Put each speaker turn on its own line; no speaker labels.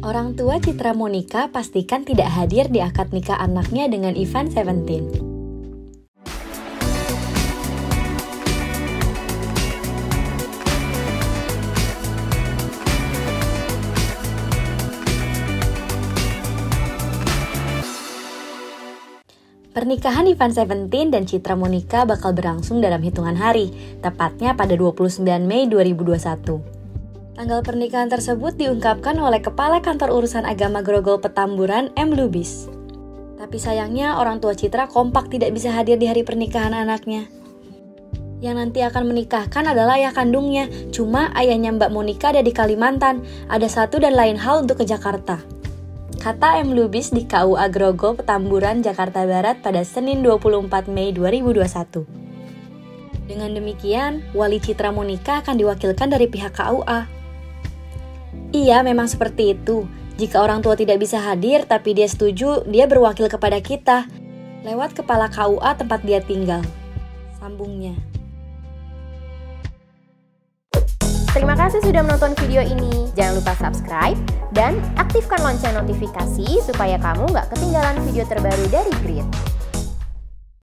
Orang tua Citra Monica pastikan tidak hadir di akad nikah anaknya dengan Ivan Seventeen. Pernikahan Ivan Seventeen dan Citra Monica bakal berlangsung dalam hitungan hari, tepatnya pada 29 Mei 2021. Tanggal pernikahan tersebut diungkapkan oleh Kepala Kantor Urusan Agama Grogol Petamburan, M. Lubis. Tapi sayangnya orang tua Citra kompak tidak bisa hadir di hari pernikahan anaknya. Yang nanti akan menikahkan adalah ayah kandungnya, cuma ayahnya Mbak Monica ada di Kalimantan, ada satu dan lain hal untuk ke Jakarta. Kata M. Lubis di KUA Grogol Petamburan, Jakarta Barat pada Senin 24 Mei 2021. Dengan demikian, wali Citra Monica akan diwakilkan dari pihak KUA. Iya, memang seperti itu. Jika orang tua tidak bisa hadir tapi dia setuju, dia berwakil kepada kita lewat kepala KUA tempat dia tinggal. Sambungnya.
Terima kasih sudah menonton video ini. Jangan lupa subscribe dan aktifkan lonceng notifikasi supaya kamu nggak ketinggalan video terbaru dari Grid.